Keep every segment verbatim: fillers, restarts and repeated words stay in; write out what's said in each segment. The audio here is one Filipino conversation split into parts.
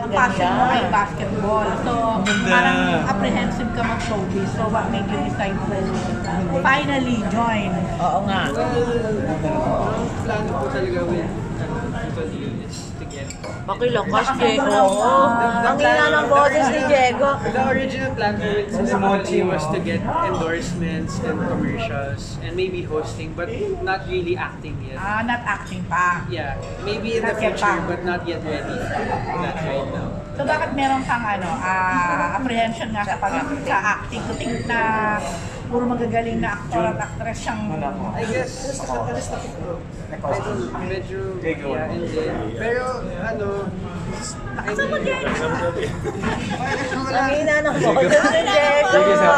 ang passion mo ay basketball. So, parang apprehensive ka mag-showbiz. So, what made you decide to finally join? Oo nga. Ang plano po talaga with Tito Leo is to get Makilakas, Diego. Oo. Ang ina ng boses ni Diego. The original plan po with Tito was to get endorsements and commercials and maybe hosting, but not really acting yet. Ah, not acting pa. Yeah, maybe in the Not yet future, pa. but not yet ready for that right now. So, bakit meron kang ano, ah, apprehension nga sa pag sa acting? So, tingin na puro magagaling na aktor at actress siyang... I guess, I don't know, medyo mayayain din. Pero, ano, I Nakasama mean, din! Ang ina ng boses ni Diego. Sige, sir.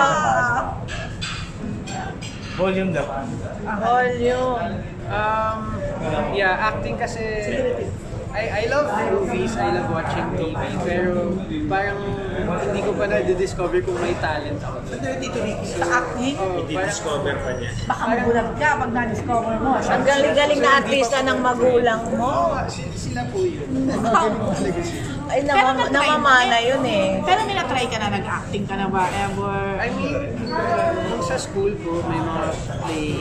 Volume daw. Volume. Um, yeah, acting kasi, I, I love movies, I love watching T V, pero parang hindi ko pa na-discover kung may talent ako. Sa acting, Oh, parang, Discover pa niya. baka magulat ka pag na-discover mo. Ang galing-galing na artista ng magulang mo. si- sila po yun. Ay, nama, namamana yun eh. Pero may na-try ka na, nag-acting ka na ba ever? I mean, nung sa school ko, may mga play.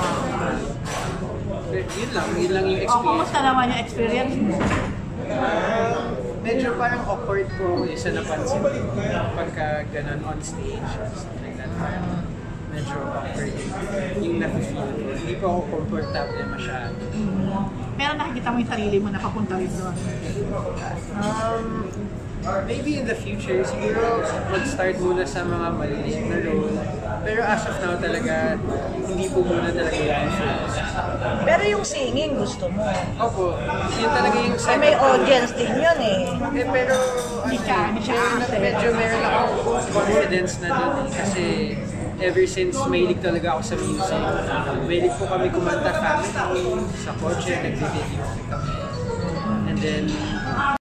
Pero yun lang, yun lang yung O, experience. kumusta naman yung experience mo? Um, medyo parang awkward po isa napansin ko pagka ganun on stage or something like that. Parang medyo awkward yung nafe-feel ko. Hindi po ako comfortable masyado. Pero nakikita mo yung sarili mo na papunta rin doon. Um, maybe in the future, siguro mag-start muna sa mga maliliit na role. Pero as of now talaga, hindi po muna talaga yung focus. Pero yung singing gusto mo. Opo, yun talaga yung Ay, may audience din yun eh. Eh, pero Hindi siya, hindi siya meron na- actor. medyo meron akong confidence na doon eh. Kasi ever since mahilig talaga ako sa music. Mahilig po kami kumanta family, sa kotse, nag-video kami. And then,